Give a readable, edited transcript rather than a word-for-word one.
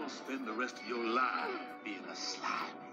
spend the rest of your life being a slime.